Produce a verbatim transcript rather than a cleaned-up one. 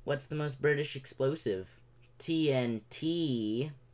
What's the most British explosive? T N T.